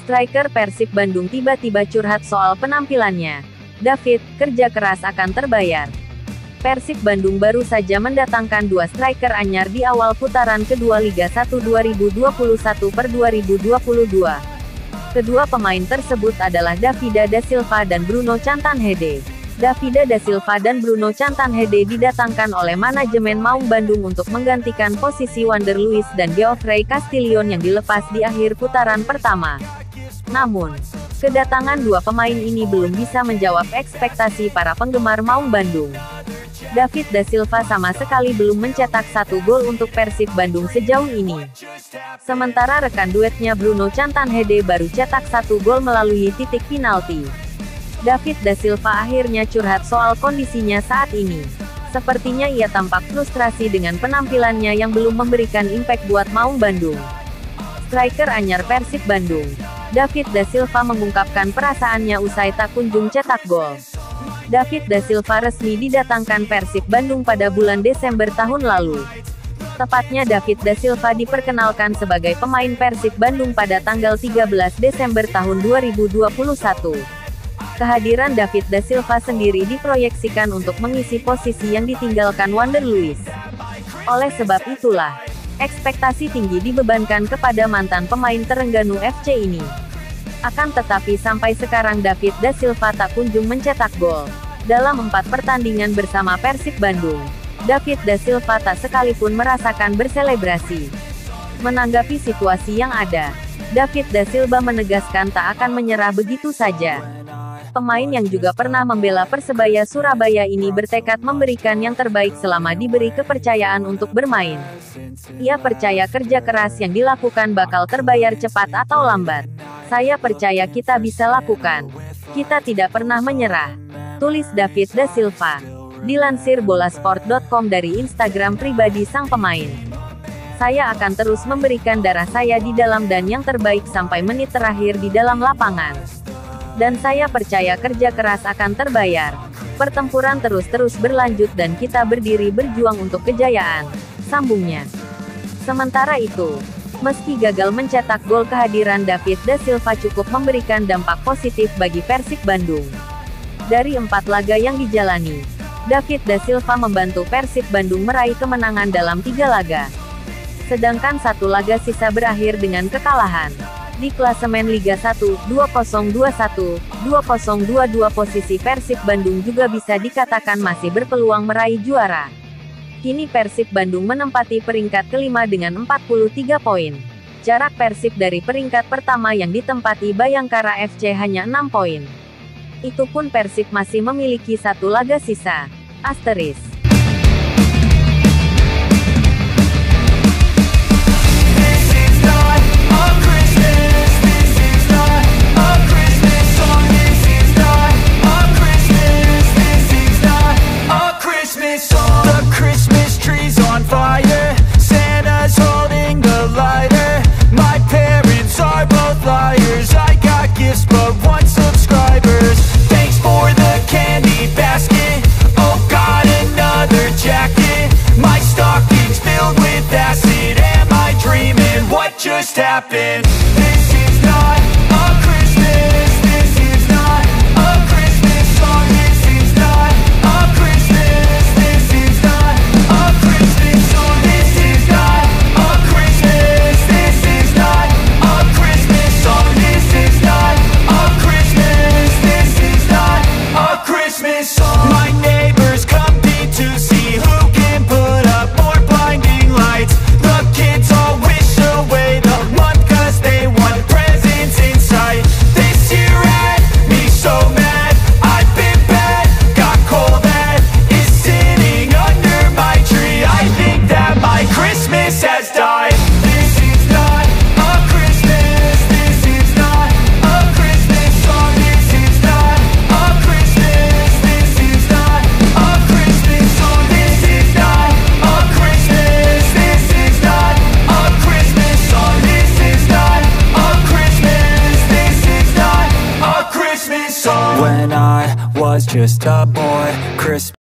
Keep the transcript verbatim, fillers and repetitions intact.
Striker Persib Bandung tiba-tiba curhat soal penampilannya. David, kerja keras akan terbayar. Persib Bandung baru saja mendatangkan dua striker anyar di awal putaran kedua Liga satu dua ribu dua puluh satu per dua ribu dua puluh dua. Kedua pemain tersebut adalah Davida da Silva dan Bruno Cantanhede. Davida da Silva dan Bruno Cantanhede didatangkan oleh manajemen Maung Bandung untuk menggantikan posisi Wander Luiz dan Geoffrey Castillion yang dilepas di akhir putaran pertama. Namun, kedatangan dua pemain ini belum bisa menjawab ekspektasi para penggemar Maung Bandung. David da Silva sama sekali belum mencetak satu gol untuk Persib Bandung sejauh ini. Sementara rekan duetnya Bruno Cantanhede baru cetak satu gol melalui titik penalti. David da Silva akhirnya curhat soal kondisinya saat ini. Sepertinya ia tampak frustrasi dengan penampilannya yang belum memberikan impact buat Maung Bandung. Striker anyar Persib Bandung, David da Silva mengungkapkan perasaannya usai tak kunjung cetak gol. David da Silva resmi didatangkan Persib Bandung pada bulan Desember tahun lalu. Tepatnya David da Silva diperkenalkan sebagai pemain Persib Bandung pada tanggal tiga belas Desember tahun dua ribu dua puluh satu. Kehadiran David da Silva sendiri diproyeksikan untuk mengisi posisi yang ditinggalkan Wander Luiz. Oleh sebab itulah, ekspektasi tinggi dibebankan kepada mantan pemain Terengganu F C ini. Akan tetapi sampai sekarang David da Silva tak kunjung mencetak gol. Dalam empat pertandingan bersama Persib Bandung, David da Silva tak sekalipun merasakan berselebrasi. Menanggapi situasi yang ada, David da Silva menegaskan tak akan menyerah begitu saja. Pemain yang juga pernah membela Persebaya Surabaya ini bertekad memberikan yang terbaik selama diberi kepercayaan untuk bermain. Ia percaya kerja keras yang dilakukan bakal terbayar cepat atau lambat. Saya percaya kita bisa lakukan. Kita tidak pernah menyerah, tulis David da Silva. Dilansir bolasport dot com dari Instagram pribadi sang pemain. Saya akan terus memberikan darah saya di dalam dan yang terbaik sampai menit terakhir di dalam lapangan. Dan saya percaya kerja keras akan terbayar. Pertempuran terus-terus berlanjut dan kita berdiri berjuang untuk kejayaan, sambungnya. Sementara itu, meski gagal mencetak gol, kehadiran David da Silva cukup memberikan dampak positif bagi Persib Bandung. Dari empat laga yang dijalani, David da Silva membantu Persib Bandung meraih kemenangan dalam tiga laga. Sedangkan satu laga sisa berakhir dengan kekalahan. Di klasemen Liga satu, dua nol dua satu, dua nol dua dua posisi Persib Bandung juga bisa dikatakan masih berpeluang meraih juara. Kini Persib Bandung menempati peringkat kelima dengan empat puluh tiga poin. Jarak Persib dari peringkat pertama yang ditempati Bayangkara F C hanya enam poin. Itu pun Persib masih memiliki satu laga sisa. Asteris. Just happened. This is not a Christmas. This is not a Christmas song. This is not a Christmas. This is not a Christmas song. This is not a Christmas. This is not a Christmas song. This is not a Christmas. This is not a Christmas song. My neighbors compete to see who can put up more blinding lights. The kids all wish away the month cause they want presents in sight. This year had me so mad, I've been bad, got coal that is sitting under my tree. I think that my Christmas has died. This is not a Christmas, this is not a Christmas song. This is not a Christmas, this is not a Christmas song. This is not a Christmas, this is not a Christmas song. This is not a Christmas, this is not a Christmas song. When I was just a boy, Christmas